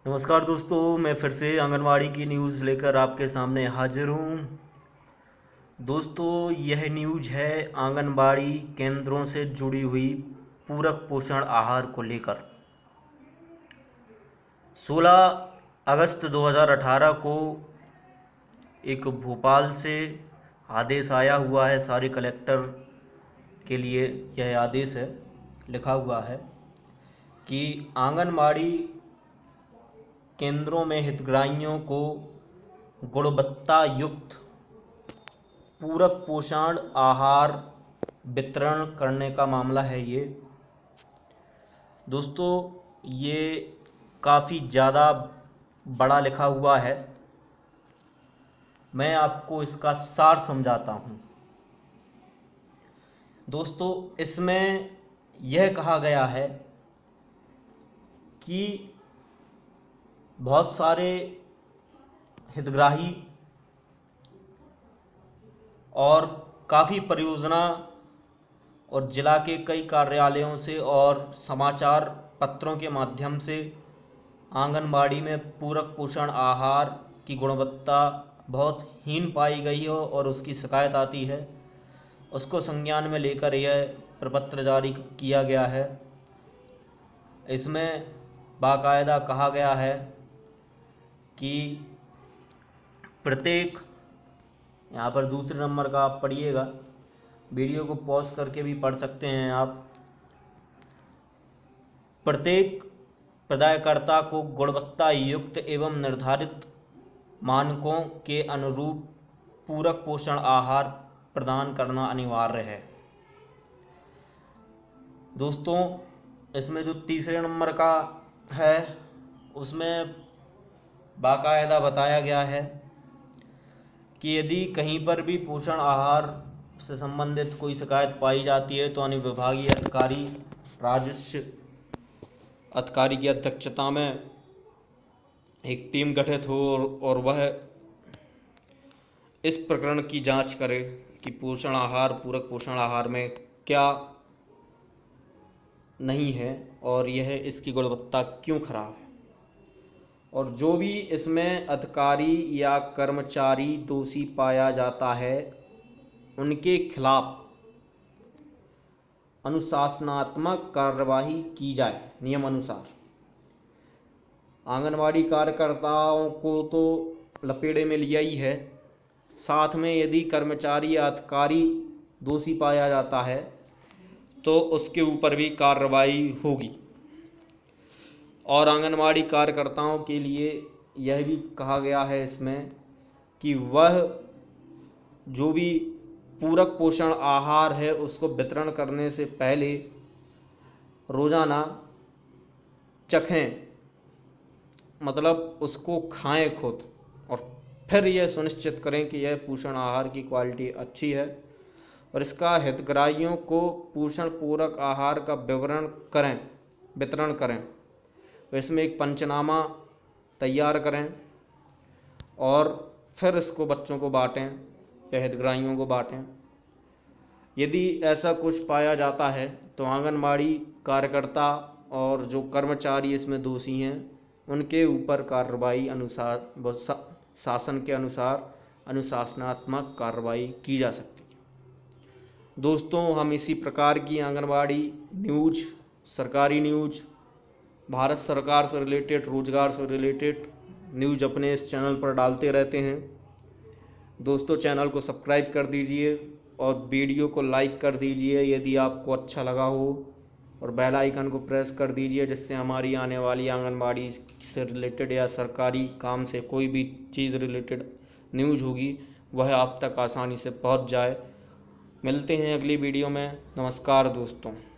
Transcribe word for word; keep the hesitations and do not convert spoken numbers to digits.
नमस्कार दोस्तों, मैं फिर से आंगनवाड़ी की न्यूज़ लेकर आपके सामने हाजिर हूँ। दोस्तों, यह न्यूज़ है आंगनवाड़ी केंद्रों से जुड़ी हुई पूरक पोषण आहार को लेकर। सोलह अगस्त दो हज़ार अठारह को एक भोपाल से आदेश आया हुआ है। सारे कलेक्टर के लिए यह आदेश है, लिखा हुआ है कि आंगनवाड़ी केंद्रों में हितग्राहियों को गुणवत्ता युक्त पूरक पोषण आहार वितरण करने का मामला है। ये दोस्तों, ये काफ़ी ज़्यादा बड़ा लिखा हुआ है। मैं आपको इसका सार समझाता हूँ। दोस्तों, इसमें यह कहा गया है कि बहुत सारे हितग्राही और काफ़ी परियोजना और जिला के कई कार्यालयों से और समाचार पत्रों के माध्यम से आंगनबाड़ी में पूरक पोषण आहार की गुणवत्ता बहुत हीन पाई गई हो और उसकी शिकायत आती है। उसको संज्ञान में लेकर यह प्रपत्र जारी किया गया है। इसमें बाकायदा कहा गया है कि प्रत्येक, यहाँ पर दूसरे नंबर का आप पढ़िएगा, वीडियो को पॉज करके भी पढ़ सकते हैं आप। प्रत्येक प्रदायकर्ता को गुणवत्ता युक्त एवं निर्धारित मानकों के अनुरूप पूरक पोषण आहार प्रदान करना अनिवार्य है। दोस्तों, इसमें जो तीसरे नंबर का है उसमें बाकायदा बताया गया है कि यदि कहीं पर भी पोषण आहार से संबंधित कोई शिकायत पाई जाती है तो अनुविभागीय अधिकारी राजस्व अधिकारी की अध्यक्षता में एक टीम गठित हो और वह इस प्रकरण की जांच करे कि पोषण आहार पूरक पोषण आहार में क्या नहीं है और यह इसकी गुणवत्ता क्यों खराब है, और जो भी इसमें अधिकारी या कर्मचारी दोषी पाया जाता है उनके खिलाफ अनुशासनात्मक कार्यवाही की जाए नियम अनुसार। आंगनवाड़ी कार्यकर्ताओं को तो लपेटे में लिया ही है, साथ में यदि कर्मचारी या अधिकारी दोषी पाया जाता है तो उसके ऊपर भी कार्रवाई होगी। और आंगनवाड़ी कार्यकर्ताओं के लिए यह भी कहा गया है इसमें कि वह जो भी पूरक पोषण आहार है उसको वितरण करने से पहले रोज़ाना चखें, मतलब उसको खाएं खुद, और फिर यह सुनिश्चित करें कि यह पोषण आहार की क्वालिटी अच्छी है और इसका हितग्राहियों को पोषण पूरक आहार का विवरण करें वितरण करें। तो इसमें एक पंचनामा तैयार करें और फिर इसको बच्चों को बांटें या हितग्राहियों को बांटें। यदि ऐसा कुछ पाया जाता है तो आंगनबाड़ी कार्यकर्ता और जो कर्मचारी इसमें दोषी हैं उनके ऊपर कार्रवाई अनुसार शासन के अनुसार अनुशासनात्मक कार्रवाई की जा सकती है। दोस्तों, हम इसी प्रकार की आंगनबाड़ी न्यूज़, सरकारी न्यूज़, भारत सरकार से रिलेटेड, रोजगार से रिलेटेड न्यूज़ अपने इस चैनल पर डालते रहते हैं। दोस्तों, चैनल को सब्सक्राइब कर दीजिए और वीडियो को लाइक कर दीजिए यदि आपको अच्छा लगा हो, और बेल आइकन को प्रेस कर दीजिए जिससे हमारी आने वाली आंगनबाड़ी से रिलेटेड या सरकारी काम से कोई भी चीज़ रिलेटेड न्यूज़ होगी वह आप तक आसानी से पहुंच जाए। मिलते हैं अगली वीडियो में। नमस्कार दोस्तों।